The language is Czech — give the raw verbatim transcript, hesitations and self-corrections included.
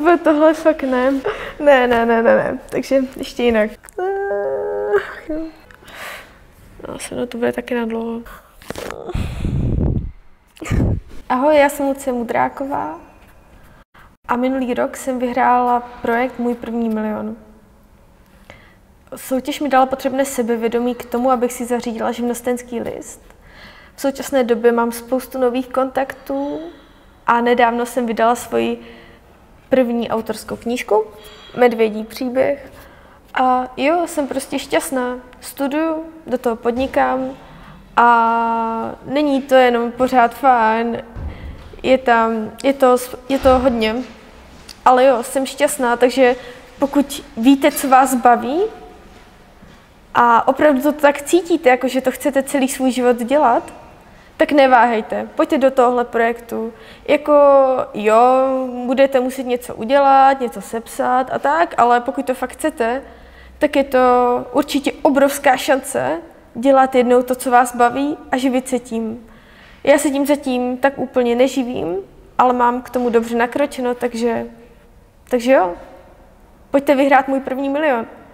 tohle fakt ne. Ne, ne, ne, ne, ne. Takže ještě jinak. No, se no to bude taky na dlouho. Ahoj, já jsem Lucie Mudráková a minulý rok jsem vyhrála projekt Můj první milion. Soutěž mi dala potřebné sebevědomí k tomu, abych si zařídila živnostenský list. V současné době mám spoustu nových kontaktů a nedávno jsem vydala svoji první autorskou knížku, Medvědí příběh. A jo, jsem prostě šťastná. Studuju, do toho podnikám a není to jenom pořád fajn, je tam, je to, je to hodně. Ale jo, jsem šťastná, takže pokud víte, co vás baví a opravdu to tak cítíte, jako že to chcete celý svůj život dělat, tak neváhejte, pojďte do tohohle projektu. Jako jo, budete muset něco udělat, něco sepsat a tak, ale pokud to fakt chcete, tak je to určitě obrovská šance dělat jednou to, co vás baví a živit se tím. Já se tím zatím tak úplně neživím, ale mám k tomu dobře nakročeno, takže, takže jo, pojďte vyhrát můj první milion.